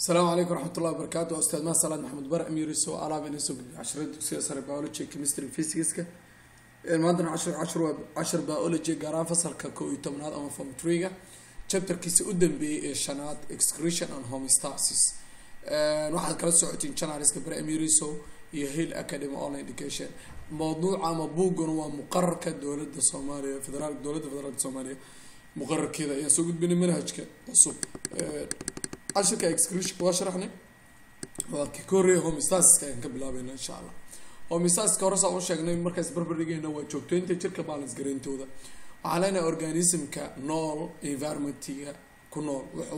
السلام عليكم ورحمة الله وبركاته. أستاذ ما صلاح محمد بر أمير سو ألعاب نسوق 10 سياسة بيولوجي كيمستري فيزيكس المادة 10 بيولوجي قرا فصل كوي تمناد أما فهم تريجا chapter كيس قدام بشنات excretion and homeostasis. واحد كلا سعودين كان عارف كبر أمير سو يهيل أكاديمي أونلاين إديوكيشن موضوع عم بوجن ومقرر كدولة الصومالية فدرال دولة الصومالية مقرر كذا يسوق بين منهج كده تصب عشان كإكسكريشن واشرحني وكوري هوميستاسيس كان قبل إن شاء الله هوميستاسيس كورس أول شيء إنه مركز بربريجي إنه وجوتين تشرك بالانس جرينتو ده وعلينا أورجانيزم كنول environment كنول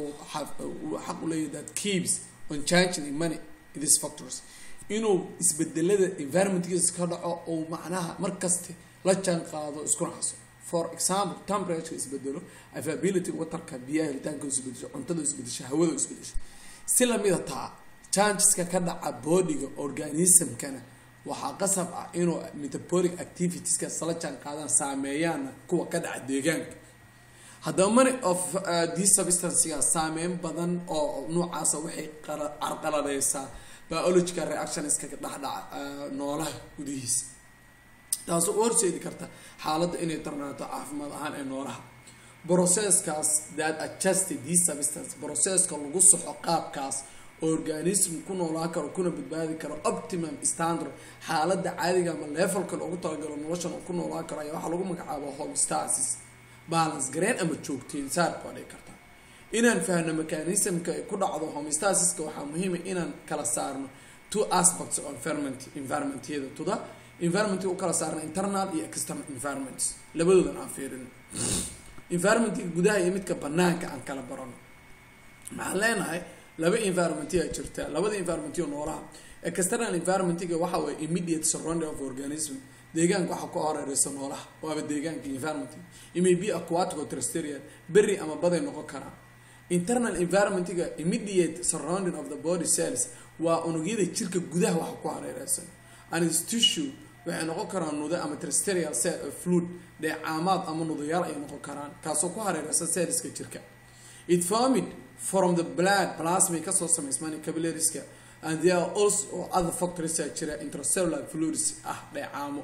وحق لي that keeps on changing many these factors إنه يسبدل له environment كذا أو معناها مركز لا كان قاعد يسكن حصل for example temperature يسبدله availability water كبيئة لتانك يسبدله عنده يسبدله هواء يسبدله سلا ميدا تا changes كذا body organism كنا وحقسب إنه metabolic activities كسلا كان قاعد ساميان كوا كذا ديجان هذا many of these substances سامين بدن أو نوع عصوي عرقلة ليس biological reactions كذا نوله وديس taasoo horseedi karta xaaladda inay tarnaato caafimaad ahaan ee noolaha processkaas that adjusted these substances processka lagu saxo qaabkaas organism ku noolaan karo kuna badbaadi karo optimum standard xaaladda caadiga ama levelka loogu talagalo noloshan ku noolaan karo ayaa waxa lagu magacaabo homeostasis balance gareyn ama joogteyn saar baad karta inaan fahanno mechanismka ku dhacdo homeostasiska waxa muhiim ah inaan kala saarno two aspects of environment toda environment oo kala saarna internal iyo external environments labadoodan aan fiirin environment gudaha iyo midka banaanka aan kala barano maxaan leenahay laba environment ay jirta labada environment oo noolaha external environment waxa way immediate surrounding of organism deegaanka waxa ku horeeyay noolaha waa deegaanka environment it may be aquatic or terrestrial berry ama baday noqon kara internal environment immediate surrounding of the body cells waa unugyada jirka gudaha waxa ku horeeyay and its tissue waxay noqon karaan nudo ama terrestrial fluid dheecaamaad ama nudayaal ay noqon karaan kaasoo ku hareeraysan cells-ka jirka it formed from the blood plasma ka soo sameysmaan capillaries-ka and there are also other factors such as intracellular fluids dheecaamo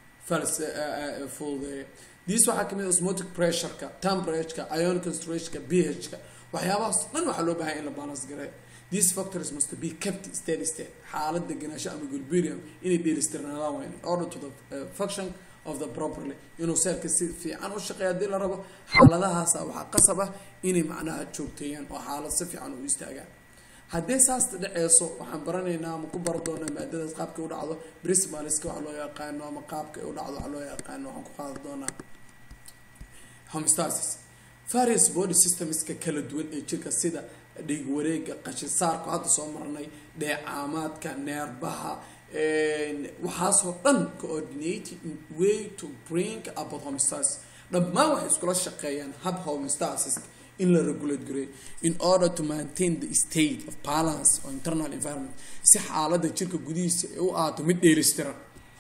these waxa kamid ah osmotic pressure-ka temperature-ka ion concentration-ka pH-ka waxyaabahaas dhan waxa loo baahan in la balance gareeyo. These factors must be kept steady state حالة دجناشة أم equilibrium إني بيلسترنالها وين in order to the function of the properly إنه سير كسي في عنو الشقيات دي لربه حالتها سوا قصبة إني معناها تشوكتين وحالة صفي عنو يستاجع هذا ساس تدعيسو وحنبرني نام وكبر دونا مادة قاب كود عضو بريس مالسك وعلو يقان ومقاب كود عضو علو يقان وحنقاد دونا homeostasis various body systems ككل دول إيشك سيدا dhiig wareega qashin saarku hadda soo marnay dheecaamaadka neerbaha waxaas oo dhan coordinate way to bring about homeostasis dhammaan waxay iskula shaqeeyaan hab homeostasis in la regulate gareeyo in order to maintain the state of balance or internal environment si xaaladda jirka gudihiisa ay u ahaato mid dheellistiran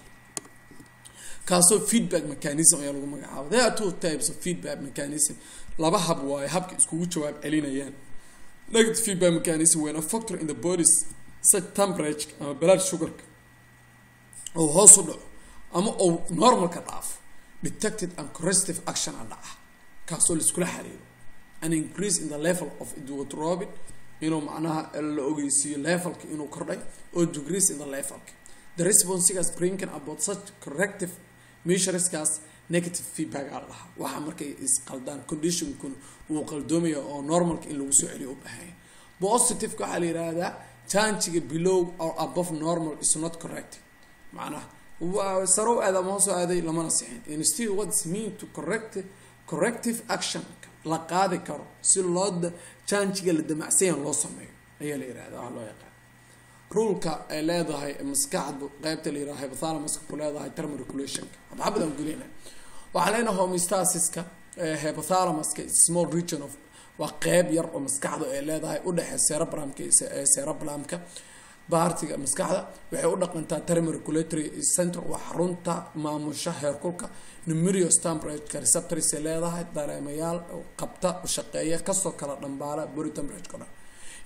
kaasoo feedback mechanism ayaa lagu magacaabo there are two types of feedback mechanism laba hab waaye habka iskugu jawaab celinayaan negative feedback mechanism when a factor in the body's such temperature or blood sugar or hospital or normal cut-off detected and corrective action and castle school an increase in the level of idiotropin معناها الأوجيسي level كرداي or decrease in the level the response is bringing about such corrective measures as negative feedback الله waxa markay is qaldaan condition kun uu qaldoomaya oo normal in lagu soo celiyo u baahan positive ka xal yiraahdaa change below or above normal is not correct macnaha waa saro aad ma soo aaday lama nasixin instead what is mean to corrective action la qaadi karo si loo change la damacsan loo sameeyo ayaa la yiraahdaa loo yaqaan rulka ay leedahay maskaxdu qaybta la yiraahdo hypothalamus ku leedahay thermoregulation waxba aan gulina وعلينا homeostasis ka hypothalamus ka small region of وقيب ير ومسكحده إلى ذا يقول له cerebellum ka بارتي مسكحده ويقول لك أنت thermoregulatory center وحرونتا ما مشهر كلك numerous temperature receptors إلى ذا دراميال وقبطة وشقية كسر كلا نمبارة body temperature كنا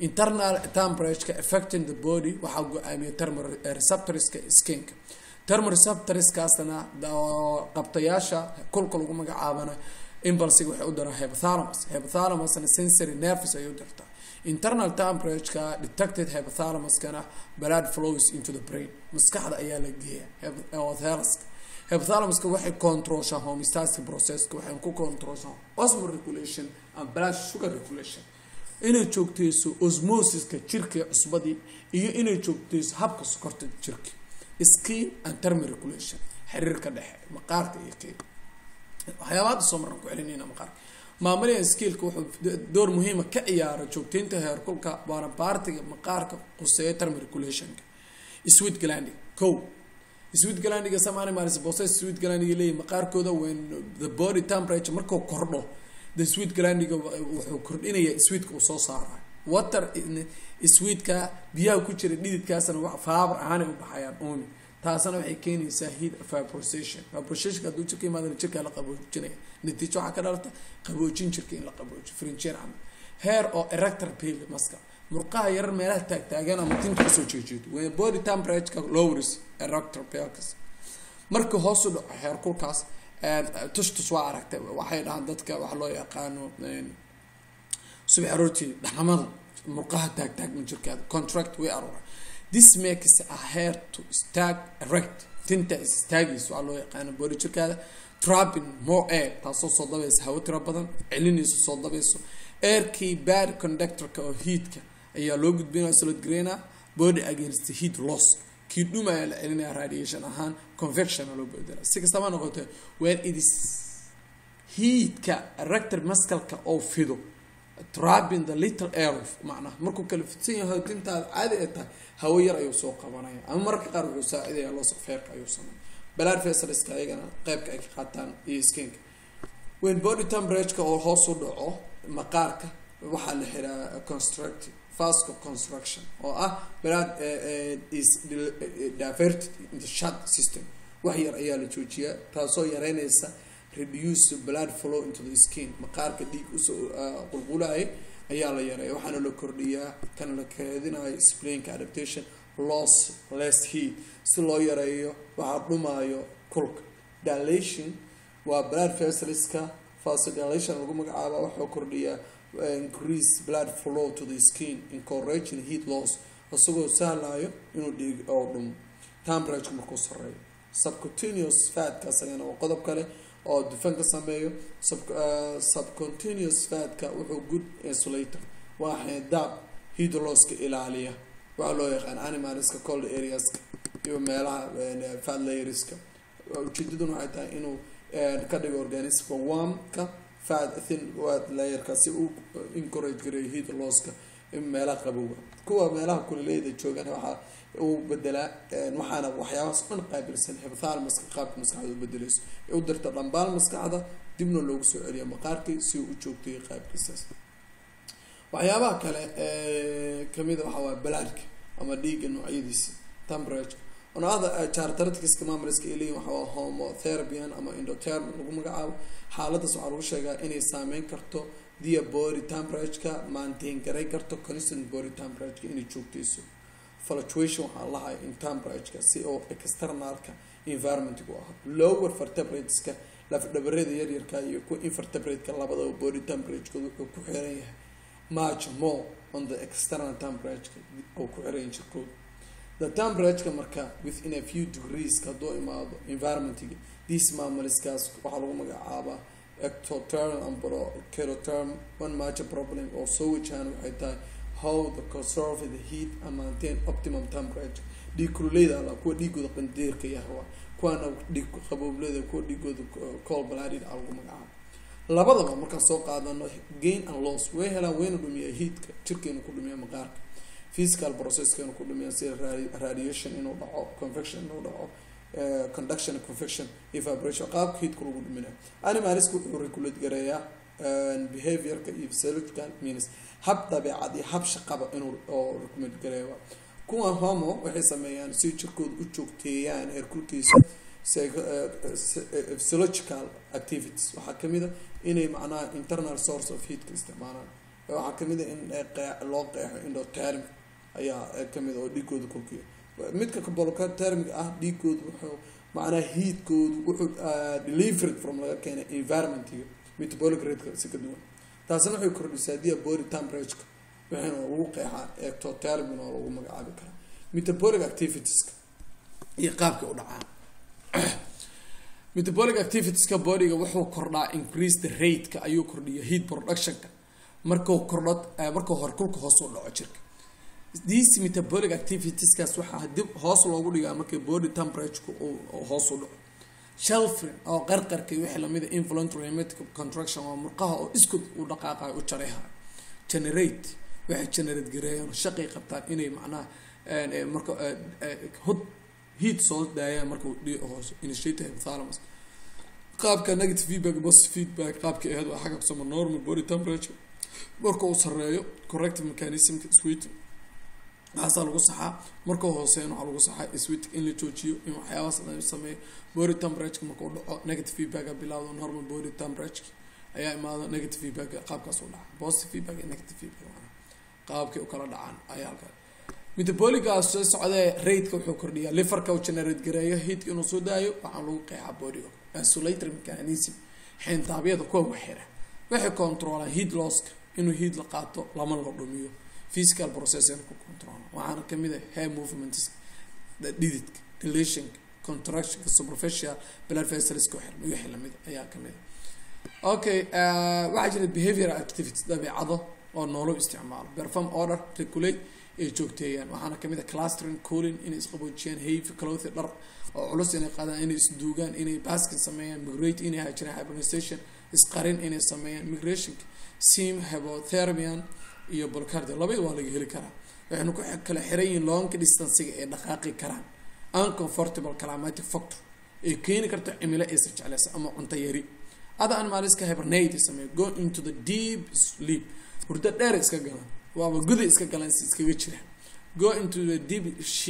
internal temperature affecting the body waxaa go-aamiya thermoreceptorska skinka. Thermoreceptorskaasna qabtayaasha kulka lagu magacaabana impulsiga waxay u daraa hypothalamusna sensory nerves ay u dirtaa. Internal temperature detected hypothalamuskana blood flows into the brain, maskaxda ayaa la geeyaa. Hypothalamuska waxay controlshaa homeostatic processka, waxay ku controlshaa osmotic regulation and blood sugar regulation, inay joogteyso osmosiska jirka cusbadii iyo inay joogteyso habka sokorta jirka. Skin and thermoregulation, xiriirka dhexe maqaarka iyo kay waxyaabaha soo marna ku celinayna maqaarka. Maamulka skillka wuxuu door muhiim ah ka ciyaara joogteynta heerkulka baana baartiga maqaarka quseeya thermoregulation. Sweat glanding sweat glandiga samaani maalis process sweat glandiga leeyahay maqaarkooda when the body temperature markuu kordho the sweat glandiga wuxuu kordhinayaa sweatka uu soo saarayo. Water sweatka biyaha ku jira dhididkaasna wax faabar ahaan u baxayaan uumi, taasna waxay keenaysaa heat evaporation. Evaporation haduu jirka imaadana jirka la qaboojinaya, natiijo waxa ka dhalata qaboojin jirka in la qaboojiyo. Fringeer ama hair or erector peel maska murqaha yar meelaha taagtaagan ama tinta soo jeejeedo when body temperature lowers erector peelkas marka hoos u dhaco heerkulkaas tustus waa aragtay waxay dhahan dadka wax loo yaqaano subaxrooti dhaxamada murqaha taagtaagan jirka contract way arora. This makes a hair to stag erect, tinta is stagis waa loo yaqaano body jirkaada trapping more air, taasoo soo dabaysa hawo tiro badan celinayso soo dabayso airkii bad conductorka oo heatka ayaa loo gudbinaya solid grainer body against the heat loss kii dhumaya la celinaya radiation ahaan convection loo bedela. Si kastaba noqotee when it is heatka erector muscle-ka oo fido trapping the little air of macnaha markuu kala fidsan yahay tintaada caadi ay tahay hawo yar ayuu soo qabanaya ama marka qaar wuxuu saacidaya loo safeerka ayuu sameeyaa. blood vessels ayagana qaybka ay ka qaataan iyo skinka. When body temperature oo hoos u dhaco maqaarka waxaa la xiraa constructive vasoconstriction oo ah blood is diverted in the shut system, wax yar ayaa la joojiyaa taasoo yareynaysa reduce blood flow into the skin. Maqaarka dhiig usoo qulqulay ayaa la yareeyaa waxaana la kordhiyaa kana la kaydinayo spleen adaptation loss less heat si loo yareeyo waxa dhumayo kulka. Dilation waa blood vesselska vasodilation lagu magacaabo wuxuu kordhiyaa increase blood flow to the skin encouraging heat loss asagoo sahlayo inuu dhiig oo dhum temperature markuu sareeyo. Subcutaneous fat ka sagana waa qodob kale oo dufan ka sameeyo. Subcutaneous fat ka wuxuu good insulator waa xeedab heat loss ka ilaaliya waxa loo yaqaan animalska cold areas iyo meelaha fat layerska. Ujeedaduna waxay tahay inuu ka dhigo organism warm ka fat thin wet layer ka si uu encourage gareeyo heat loss ka in meelaha qabowga kuwa meelaha kuleyda joogan waxa uu bedela waxaana waxyaabahaas dhan qaabilsan hypothalamus qaabka maskaxda u bedelayso u dirta dhambaal maskaxda dibna loogu soo celiyo maqaarkii si uu u joogtay qaabkiisaas. waxyaabaha kale kamid waxa waa bloodka ama dhiigga noocyadiisa temperature. Another characteristics maamulka ilaa waxa waa homotherapy ama endotherm lagu magacaabo. Xaaladaas waxaa lagu sheegaa inay saameyn karto the body temperature maintain garay karto constant body temperature inay joogtayso. Fluctuation waxaa lahaay in temperature si oo externalka environment-ku ah. Lower vertebrates-ka laf dhabarada yar yarka iyo ku invertebrate-ka labadaba body temperature-koodu wuxuu ku xiran yahay much more on the external temperature oo ku xiran jirkooda. The temperature marka within a few degrees ka doo imaado environment-ga these mammals-kaas waxaa lagu magacaabaa ectotherm and parotherm. One major problem oo soo wajahan waxay tahay how to conserve the heat and maintain optimum temperature. Dhiig kululeyda la kuwa dhiigooda qandeerka yahay kuwana dhiig qabowleeda kuwa dhiigooda cold blooded lagu magacaabo. Labadaba marka soo qaadano gain and loss way helaan wayna dhumiyaa heatka jirkeena ku dhumiyaa maqaarka. Physical process-keenu ku dhumiyaa sida radiation inuu dhaco, convection inuu dhaco, conduction, convection, evaporation qaabka heatka lagu dhuminayo. Animalsku wuxuu regulate gareeyaa behavior-ka iyo physiological means hab dabeecad iyo hab shaqaba inuu oo regulate gareeyo. Kuwa homo waxay sameeyaan si jirkooda u joogteeyaan heerkulkiisa physiological activities waxaa kamid ah inay macnaha internal source of heat ka isticmaalaan waxaa kamid in loo qeexo endothermic ayaa kamid oo dhiigooda kulkiyo. midka bolothermic ah dhiigooda wuxuu macnaha heatkoodu wuxuu delivered from laga keenay environment iyo metabolic rate si ka duwan. taasina waxay kordhisaa dia body temperature waxaana lagu qeexaa ectothermic oo lagu magacaabi karaa metabolic activities iyo qaabka u dhacaan. metabolic activities ka bodyga wuxuu kordhaa increase the rate ka ayuu kordhiya heat production ka markuu kordho markuu heerkulka hoos u dhaco jirka. these metabolic activities kaas waxaa dib hoos loogu dhigaa markay body temperature oo hoos u dhaco. shelfring oo qarqarka wixii lamid ah involuntary rheumatic contraction oo murqaha oo isku u dhaqaaqayo u jareeha. generate waxay generate gareeyaan shaqay qabtaan inay macnaha marka hot heat soo daaya markuu hoos initiate hypothalamus. qaabka negative feedback positive feedback qaabka ahayd waa xagga kusama normal body temperature marka uu sareeyo corrective mechanism sweet waxaa lagu saxaa marka hooseena waxaa lagu saxaa sweet in la joojiyo in waxyaabahaas la sameeyo. body temperature marka uu dhaco negative feedback bilaawdo normal body temperature ayaa imaado negative feedback qaabkaas u dhaca. positive feedback iyo negative feedback qaabkay u kala dhacaan ayaa halka metabolic soo socday rate-ka wuxuu kordhiyaa liverka uu generate gareeyo heat inuu soo daayo waxaa lagu qeexaa body isolatory mechanism xeentaabyada kuwa waxira waxay controlaan heat loss inuu heat la qaato lama la dhumiyo physical process ku control waxaana kamid ah hair movements dhididka dilation contraction superficial blood vessels ku xiran wixii lamid ayaa kamid ah. okay waxaa jira behavioral activities dabeecado oo noolo isticmaalo perform order regulate ay joogteeyaan waxaana kamid ah clustering cooling inay isqaboojiyaan heavy clothing dhar oo culus inay qaadaan inay isduugaan inay basking sameeyaan migrate inay hajiraan hibernation isqarin inay sameeyaan migration sim hypothermia iyo blocardia labada waa laga heli karaa. waxaynu ku kala xiran yihiin long distance ee dhaqaaqi karaan uncomfortable climatic factor ee keeni karta cimilo ay jeclaysa ama cunto yari. other animals ka hibernate sameey go into the deep sleep hurdo dheer iska galaan waaba guda iska galaan si iskaga jira go into the deep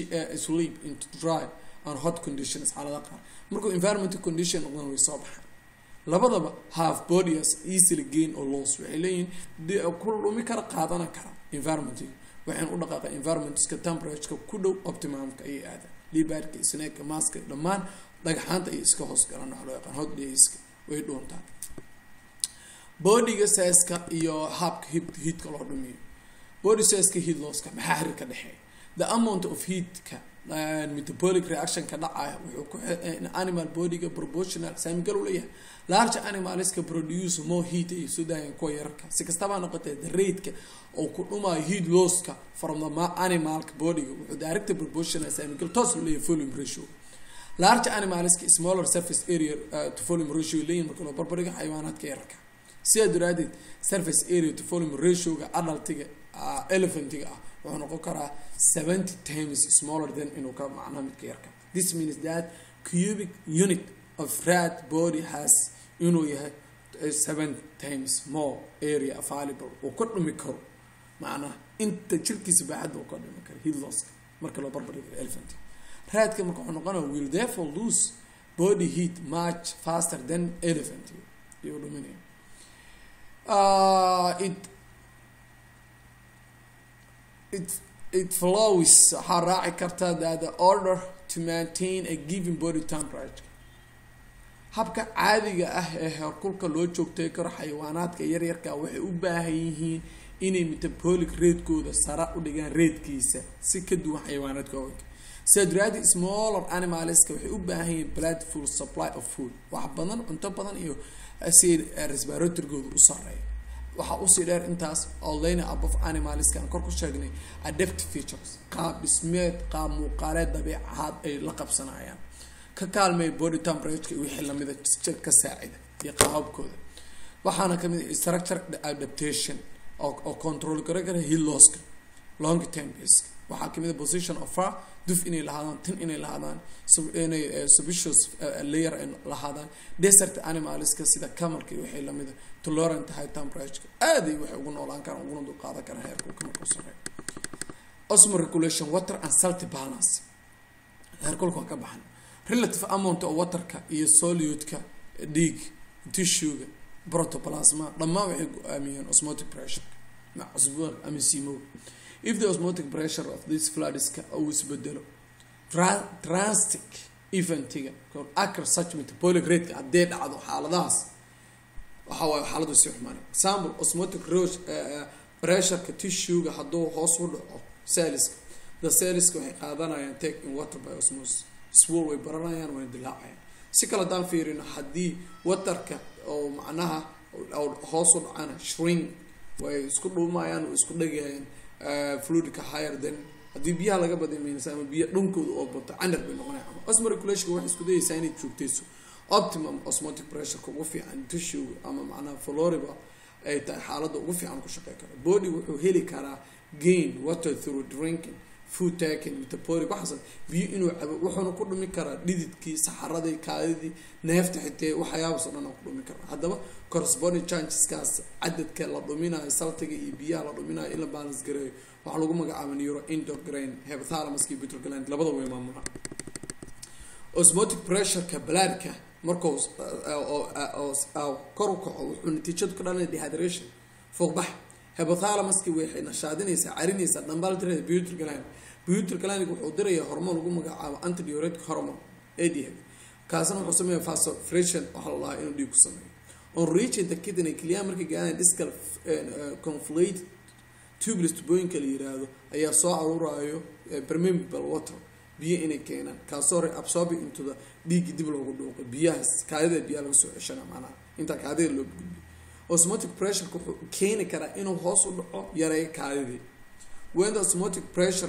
sleep into dry and hot conditions xaalada qaar markuu environmental condition noqdaan way soo baxaan. labadaba half bodies easily gain or loss waxay leeyihiin ku lumi kara qaadana kara environment waxaan u dhaqaaqa environmentska temperature ku dhow optimumka ay aada libaadka snake mask dhamaan dhagxaanta ay iska hoos galaan waxa loo yaqaan hot days way doontaa. bodyga size-ka iyo habka heat-ka loo dhumiyo. body size-ka heat loss-ka maxaa xiriir ka dhexeeya? the amount of heat-ka metabolic reaction ka dhacaya wuxuu ku animal body-ga proportional saamigal u leeyahay. large animals-ka produce more heat ay soo daayaan kuwa yararka si kastaba noqotee the rate-ka oo ku dhumayo heat loss-ka from the animal body-ga wuxuu directly proportional saamigal toos u leeyahay volume ratio. large animals-ka smaller surface area to volume ratio leeyahay marka loo barbardhigo xayawaanaadka yararka. sidaa daraadeed surface area to volume ratio-ga adultiga elephant-ga ah wuxuu noqon karaa 70 times smaller than inuu ka macnaha midka yarka. this means that cubic unit of rat body has inuu yahay 7 times more area available oo ka dhumi karo macnaha inta jirkiisa baaxad oo ka dhumi karo heat loss marka loo barbardhigo elephant. ratka marka wuxuu noqonayaa will therefore lose body heat much faster than elephant iyo dhuminaya. it follows waxaa raaci karta that the order to maintain a given body temperature habka caadiga ah ee heerkulka loo joogtay karo xayawaanaadka yaryarka waxay u baahan yihiin inay metabolic rate-kooda sare u dhigaan rate-kiisa si ka duwan xayawaanaadka waaweynka. sidaad smaller animals-ka waxay u baahan yihiin plentiful supply of food wax badan cunto badan iyo si respiratory-gooda u sareeyo. waxaa usii dheer intaas oo leyna above animals-ka aan kor ku sheegnay adaptive features qaab dhismeed qaab muuqaaleed dabeecaad ay la qabsanayaan ka kaalmay body temperature wixii lamida ka saacida iyo qaabkooda. waxaana kamid ah structure adaptation oo control kara heat loss-ka long term base. waxaa kamid ah position of fur duf inay lahaadaan tin inay lahaadaan inay subspecies layer lahaadaan. desert animals-ka sida camelka iyo wixii lamid ah tolerant high temperature aaday waxay ugu noolaan karaan uguna dul qaadan karaan heerkulka markuu sareeyo. osmo regulation water and salt balance heerkulka ka baxan relative amount of water-ka iyo solute-ka dhiig tissue-ga protoplasma dhammaan waxay go'aamiyeen osmotic pressure مع عصبون أم سيمو. If the osmotic pressure of this flood is أو يسبدله drastic event كون أكر such metabolic rate عدين عضو حالة داس وحاول حالة السيح ماني. example osmotic pressure كتيشيو حدو حصول cells the cells كون قادنا يعني take in water by osmosis سوول ويبرنا ويندلعين. سكلا دان فيرين حدي وترك أو معناها أو حصل عن shrink ويسكتوا ما يعني ويسكتوا جاين fluid higher than hadii biyaha laga baday miisaan biyo dhunkooda oo bato canar bay noqonayaan osmo regulation waxa isku dayaysaa inay joogtayso optimum osmotic pressure ugu fiican tissue ama macnaha floriba ay tahay xaaladda ugu fiican ku shaqeyn kara body wuxuu heli karaa gain water through drinking food taking metabolic waxaas biyo inuu cabo wuxuuna ku dhumi karaa dhididkii saxaradii kaadidii neefta xitaa waxyaabahaas oo dhan ku dhumi karaa haddaba corresponding changes kaas cadadka la dhuminayo saltiga iyo biyaha la dhuminayo in la balance gareeyo waxa lagu magacaabaa neuroendocrine hypothalamus iyo pituitary gland labada way maamulaan osmotic pressure ka balaadka markuu kor u kaco wuxuu natiijadu ka dhalanaya dehydration fuuqbax hypothalamus waxay nashaadinaysaa carinaysaa dhambaal tirada pituitary gland wuxuu dirayaa hormoon lagu magacaabo antidiuretic hormone ADH kaasna wuxuu sameeyaa vasopressin waxa la dhahaa inuu dhiig ku sameeyo on reaching the kidney clear markii gaaraan discal conflate tubeless tubooyinka la yiraahdo ayaa soo aruurayo permeable water biyo inay keenaan kaasoo reabsorb into the dhiig dib loogu dhuuqo biyahaas kaadida biyaha laga soo ceshana macnaha inta kaadida loo gudbiyo osmotic pressure wuxuu keeni karaa inuu hoos u dhaco yareeyo kaadidii when the osmotic pressure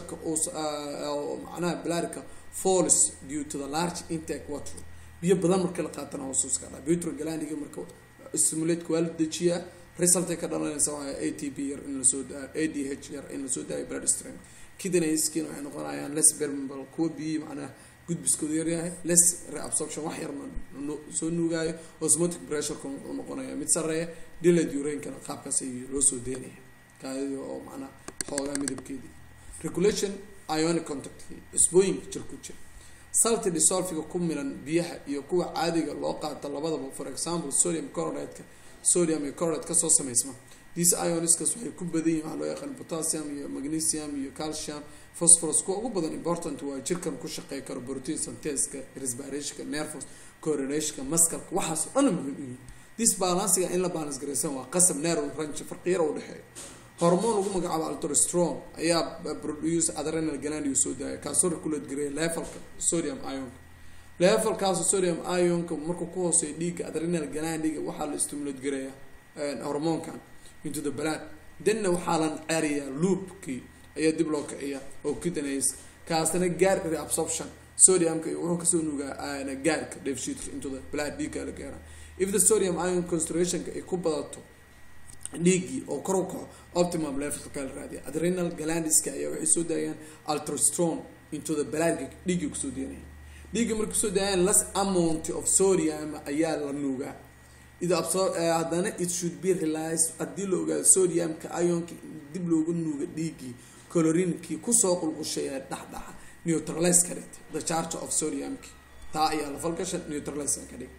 macnaha bladder falls due to the large intake water biyo badan marka la qaatana hoos u iska pituitary gland marka stimulate quality result ka dhalanaysa waa ATP yar in la soo daa ADH yar in la soo daa blood stream kidney skin waxay noqonayaan less permeable kuwa biyo macnaha gudbiskooda yar yahay less reabsorption wax yar soo nuugayo osmotic pressure ku noqonaya mid sareeya delayed urine kana qaabkaas ay loo soo deenaya kaadiyo oo macnaha xoogaa midabkeedii regulation ionic contact isbooyin jirku jira salt dissolving ku milan biyaha iyo kuwa caadiga loo qaato labadaba for example sodium chloride sodium iyo chloride ka soo sameysma these ions waxay ku badan yihiin waxa loo yaqaan potassium iyo magnesium iyo calcium phosphorus kuwa ugu badan important waa jirkan ku shaqeey karo protein synthesis respiration nervous coordination muscle waxaas dhan muhiim this balance in la balance gareysan waa qasab nerve range farqiyo u dhaxeeyo hormone lagu magacaabo aldosterone ayaa produce adrenal gland iyo soo daaya kaasoo regulate gareeya levelka sodium ion levelkaas sodium ion markuu ku hooseeyo dhiigga adrenal glandiga waxaa la stimulate gareeya hormoonkan into the blood then waxaa la area loopki ayaa dib loo kiciya oo kidneys kaasna gaar reabsorption sodiumka wuxuu ka soo nuugaa gaarka deficit into the blood dhiigga la gaara if the sodium ion concentration ay ku badato dhiigii oo kor u kaco optimum level ka raadiya adrenal glands ayaa waxay soo daayaan aldosterone into the blood dhiigga ku soo deynaya dhiigga markuu soo daayaan less amount of sodium ayaa la nuugaa ida absorb hadana it should be realized hadii loo ogaado sodiumka ionka dib loogu nuuga dhiigii chlorinkii ku soo qulqushay dhaxdhaxa neutralize ka dhigta the charge of sodium taa ayaa la falgashan neutralize ka dhig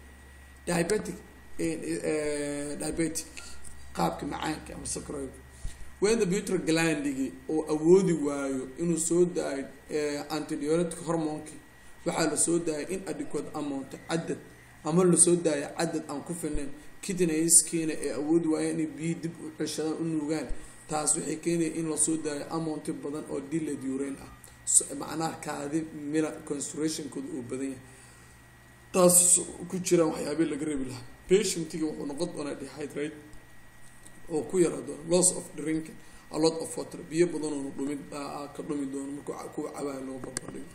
diabetic qaabka macaanka ama sokorow when the pituitary gland oo awoodi waayo inuu soo daayo antidiuretic hormone waxaa la soo daayay in adequate amount cadad ama la soo daayay cadad aan ku filnayn kidneys kiina ee awoodi waayo inay biyo dib u ceshadaan u nuugaan taas waxay keenaysaa in la soo daayo amount badan oo delayed urine ah macnaha kaadi mila concentration kooda uu badan yahay taas ku jira waxyaabo laga reebi lahaa patientiga wuxuu noqon doonaa dehydrate oo ku yaraado loss of drinking a lot of water biyo badan oo ka dhumi doono markuu ku cabaa loo barbardhigo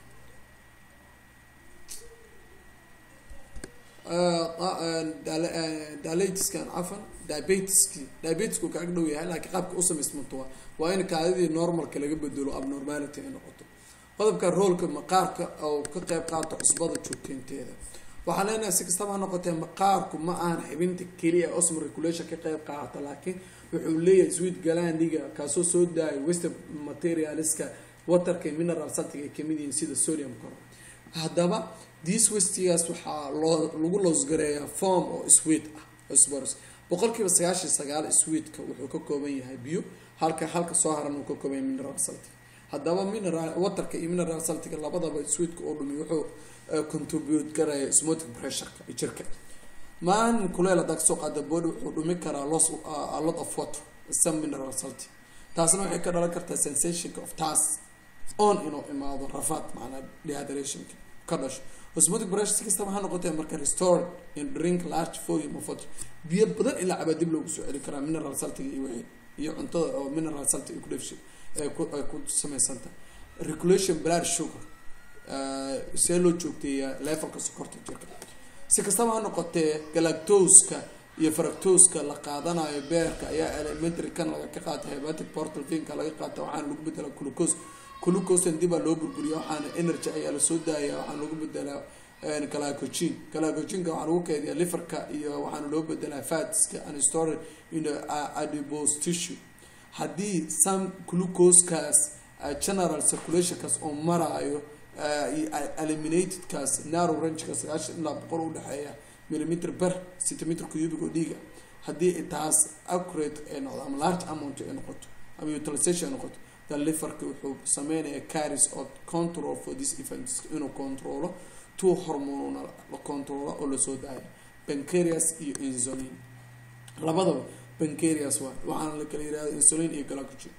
diabetes kan afan diabetes ku ka dhow yahay laakiin qaabka u sameysmanto waa in kaadidii normalka laga bedelo abnormality ay noqoto qodobka roolka maqaarka oo ka qayb qaato cusbada joogteynteeda waxaan leenahay si kastaba ha noqotee maqaarku ma aan xibinta keliya osmo regulation ka qayb qaata laakiin wuxuu leeyahay sweet glandiga kaasoo soo daaya waste materialska waterka mineral saltiga ay kamid yihiin sida sodium chloride haddaba these wastigaas waxaa lagu loosgareeyaa form oo sweet ah phosphorus boqolkiiba 99 sweetka wuxuu ka kooban yahay biyo halka soo haran uu ka koobay mineral salt haddaba mineral waterka iyo mineral saltiga labadaba sweetka oo dhumi wuxuu contribute garaya osmotic pressure-ka jirka maan kuleel adag soo qaada body wuxuu dhumi karaa loss a lot of water some mineral salt taasna waxay ka dhalan kartaa sensation of task on inuu imaado rafaad macnaa dehydration ka dhasho osmotic pressure si kastaba ha noqotee marka restore and drink large volume of water biyo badan ilaa caba dib loogu soo celi karaa mineral saltiga iyo wixii iyo cuntada oo mineral saltiga ku dhafshay ku samaysanta regulation blood sugar see loo joogteeya levelka sokorta jirka si kastaba ha noqotee galactose-ka iyo fructose-ka la qaadanayo beerka ayaa elementary kan laga ka qaata hepatic portal vein-ka laga qaata waxaana lagu bedelaa glucose dib loo burburiyo waxaana energy ayaa lasoo daaya waxaana lagu bedelaa glycogen waxaa lagu keydiyaa liverka iyo waxaana loo bedelaa fatska and stored in adipose tissue haddii some glucose-kaas general circulation-kaas oo maraayo eliminated-kaas narrow range-ka 90 ilaa 100 udhexeeya millimeter per centimeter cubic oo dhiiga haddii taas accurate ay noqdo ama large amount ay noqoto ama utilization ay noqoto the liverka wuxuu sameynaya carries out control for this events inuu controlo two hormonal control oo lasoo daayo pancreas iyo insulin labadaba pancreas waxaana la kala yiraahdaa insulin iyo glucose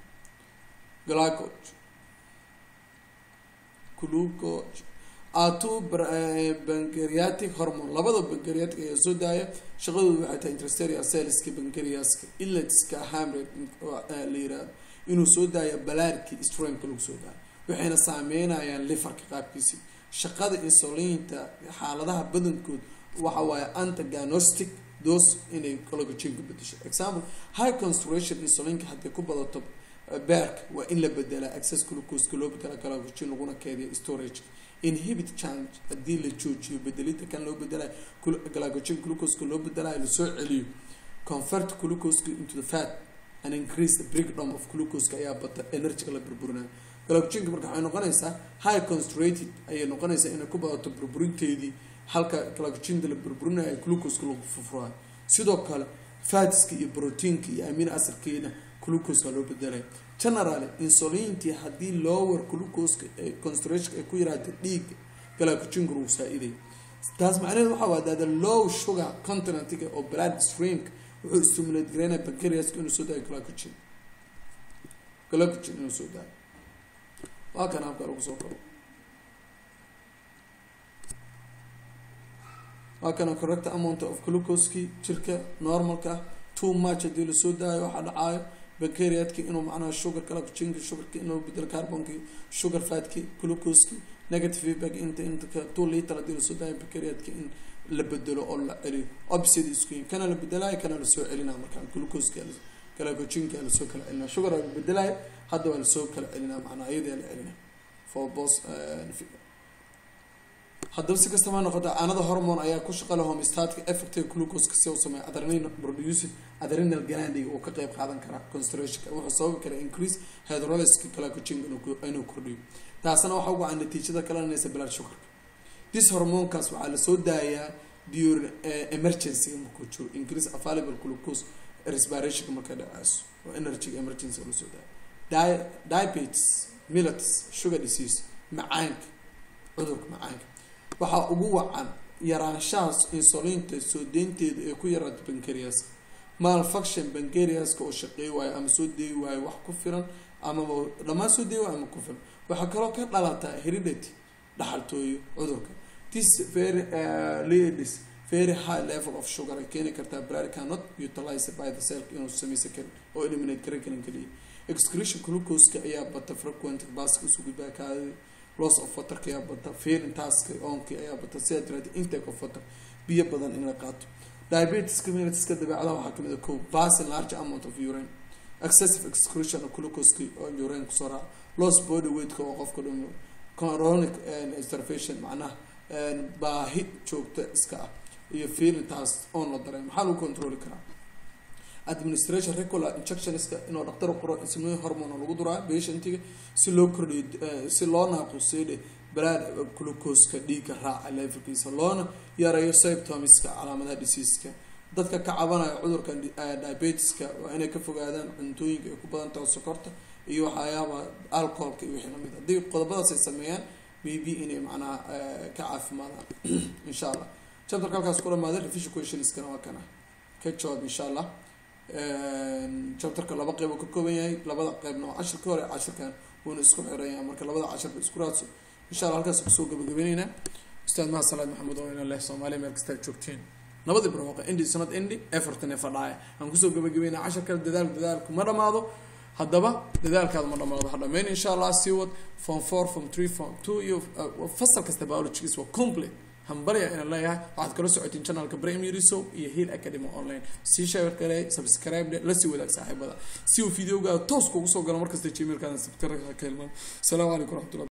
ato pancreatic hormone labada pancreatic ayaa soo daaya shaqadoodu waxay tahay intracellular cells-ka pancreaska islets-ka hamlet la yiraahdo inuu soo daayo balaarkii strength lagu soo daayo waxayna saameynayaan liverka qaabkiisa shaqada insulinta xaaladaha badankood waxa waaye antagonistic dose inay glycogen ku bedesho example high concentration insulinka haddii ku badato beerka waa in la bedelaa excess glucose loo bedela glycogen laguna keediyo storage inhibit change haddii la joojiyo bedelida kan loo bedelayo glycogen glucose loo bedelayo lasoo celiyo convert glucose into the fat and increase the breakdown of glucose ayaa bata energy la burburinayo glycogen marka waxay noqonaysaa high concentrated ayay noqonaysaa inay ku badato burburinteedii halka glycogen la burburinayo glucose lagu fufurayo sidoo kale fatska iyo proteinka iyo amino acidkeena glucose loo bedelay generally insulinti haddii lower glucose concentration ay ku yiraahdo dhiig glycogen uu saa'iday taas macnaheedu waxa waa the low sugar content of blood stream wuxuu stimulate gareynaa pancreas inuu soo daayo glycogen inuu soo daayo waa kan habka lagu soo koro waa kan correct amount of glucose jirka normalka too much hadii la soo daayo waxa dhacayo pancreaska inuu macnaha sugar glycogen sugarka inuu bedel carbonki sugar fatki glucose negative feedback inta 2 liter hadii la soo daayo pancreaska in la bedelo oo la celiyo opposite isku kana la bedelayo kana la soo celinaa marka glucose glycogen la soo kala celinaa sugar la bedelayo hadda waa la soo kala celinaa macnaha iyada la celinaa for both haddaba si kastaba noqota another hormone ayaa ku shaqeeya homeostatic effect glucose ka soo sameeya adrenaline produce adrenal gland oo ka qayb qaadan kara concentration wuxuu sabab kara increase hydrolysis glycogen inuu kordhiyo taasna waxa ugu natiijada kala naysa blood sugar this hormone kaas waxa la soo daayaa during emergency markuu jiro increase available glucose respiration marka dhacayo oo energy emergency la soo daayo diabetes mellitus sugar disease macaanka cudurka macaanka waxa ugu wacan yaraanshaha insulinta soo deynteeda ee ku yaraata pancreas malfunction pancreas oo shaqeeyo waayo ama soo deey waayo wax ku filan ama lama soo deey waayo ama ku filan waxa kale oo ka dhalata heredity dhaxaltooyo cudurka this very high level of sugar can blood cannot utilize by the cell or eliminate kaliya excretion glucose ayaa bata frequent baska soo gudbaa loss of water ayaa bata failing task onki ayaa bata sedred intake of water biyo badan in la qaato diabetes mellitus dabeecadaha waxaa kamid ah passing large amount of urine excessive excretion of glucose oo urine ku soo raaca loss body weight oo qofka dhumo chronic starvation macnaha baahi joogta iska ah iyo feeling task on la dareemo maxaa lagu control karaa administration regular injections inuu dhaqtar qoro ismay hormone lagu duraa patientiga si loo kordhiyo si loo naaqusiyo blood glucose dhiigga raaca levelkiisa loona yareeyo symptoms calaamadaha disease-ka dadka ka cabanaya cudurka diabetiska waa inay ka fogaadaan cuntooyinka ay ku badan tahay sokorta iyo waxyaabaha alcoholka iyo wixii lamid haddii qodobadaas ay sameeyaan maybe inay macnaha ka caafimaadaan insha allah chapterka halkaas ku dhamaaday revision questionskana waa kana ka jawaab insha allah chapterka laba qeyb ka kooban yahay labada qeybna waa cashirka hore cashirkan wuuna isku xiranyahay marka labada cashirba isku raadso insha allah halkaas kusoo gabagabeynayna ustaad mahad salaad maxamed oo ina leh Soomaaliya meel kasta joogteen nabadi barwaaqo indi sanad indi effortan fadhaaya aan kusoo gabagabeynaa cashirka dadaalku ma dhamaado haddaba dadaalkaada ma dhamaado hadhameyn insha allah sii wad form 4 form 3 form 2 iyo fasal kasta biology is complete hambalya ina leeyahay waxaad kala socotiin channelka Premier Riso iyo Hill Academy online si share kale subscribe la sii wadaag saaxiibada si uu videoga toos kugu soo galo markasta Gmail-kaada subscribe ka helmaan. Assalamu alaykum warahmatullahi